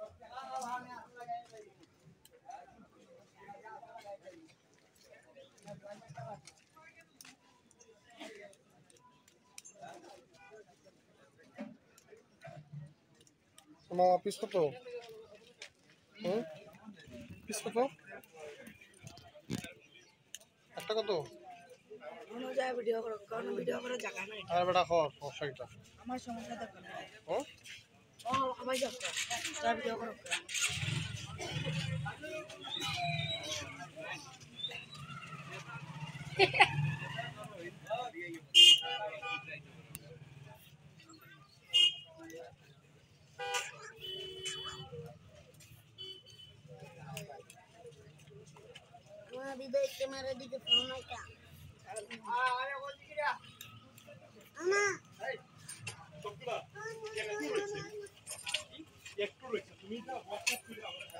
মামা পিস কত? পিস কত? একটা কত? ভিডিও করো, কারণ ভিডিও করার জায়গা নাই। আর বেটা খাওয়া সমস্যা আমার সমস্যা দরকার নাই। ও আমার দরকার যা ভিডিও করো। আমার বিবেক ক্যামেরা দিকে ফোন আইতা আরে বল দিকে রা আমা এই তোকলা একটু রয়েছে তুমি না WhatsApp করে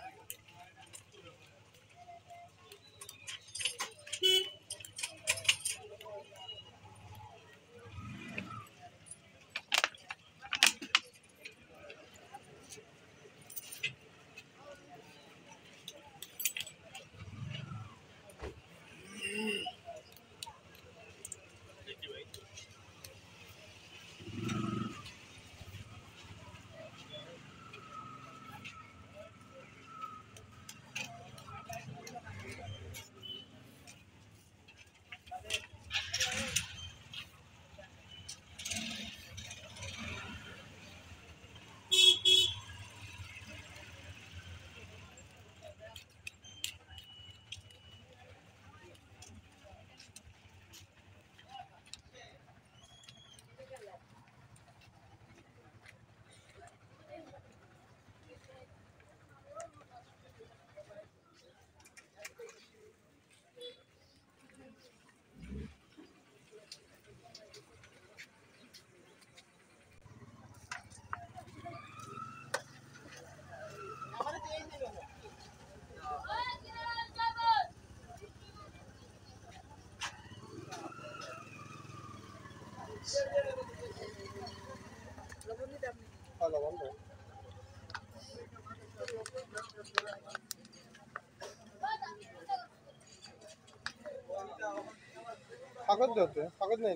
কাগজ দিতে কাগজ নেই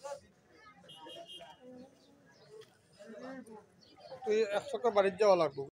তুই 100 টাকা বাড়ির যাওয়া লাগবে